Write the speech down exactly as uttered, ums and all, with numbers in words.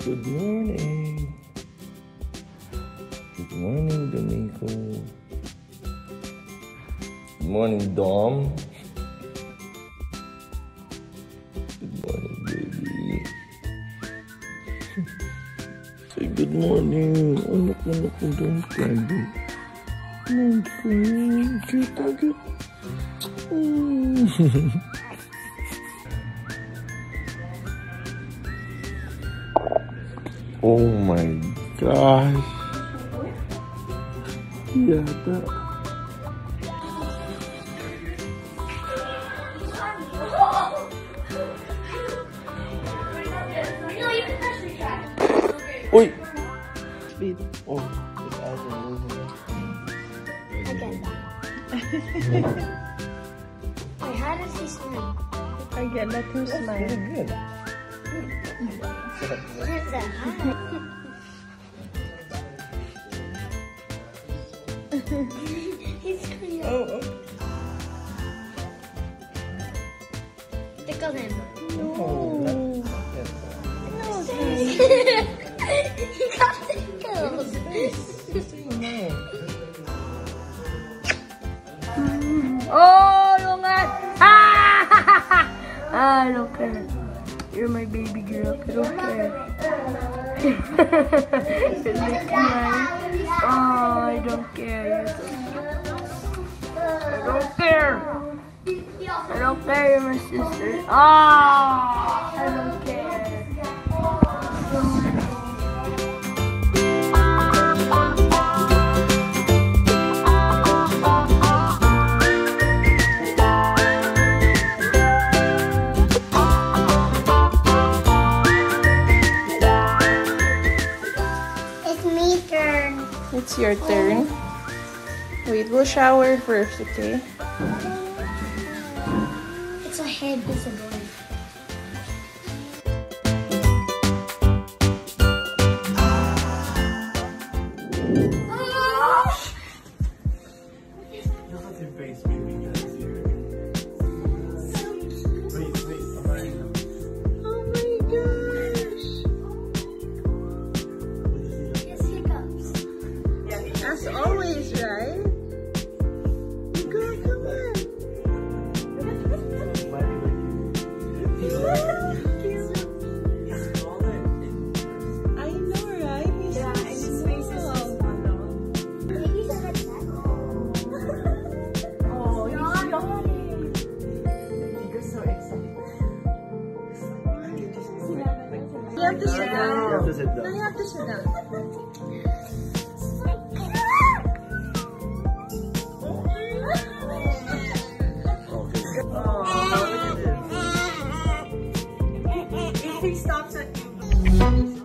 Good morning. Good morning, Domingo. Good morning, Dom. Good morning, baby. Say good morning. Anak, anak, don't cry, baby. Don't cry. Cute, cute. Oh my gosh. Yata. Uy! Speed. Oh, his eyes are moving. I get that. Wait, how does he smile? I get that too smile. Good. What is that? He's clean. Oh, oh. Tickle him. Oh, that's No, he got tickled. Oh, lungat! Ah! I don't care. You're my baby girl. I don't care. You're like mine. Oh, I don't care. I don't care. I don't care. You're my sister. Ah! I don't care. It's your turn. Wait, we'll shower first, okay? It's a head visible. Look at your face, baby. Wait, wait, alright. Oh my gosh! Yes, hiccups. As always, right? Girl, come on. I know, right? He's Yeah, so and his face is so small. small. He's a red flag. Oh, he's yawning. He gets so excited. You have to sit You down. have to sit No, down. you have to sit down. Okay. Oh. How many it is? If he stops at you.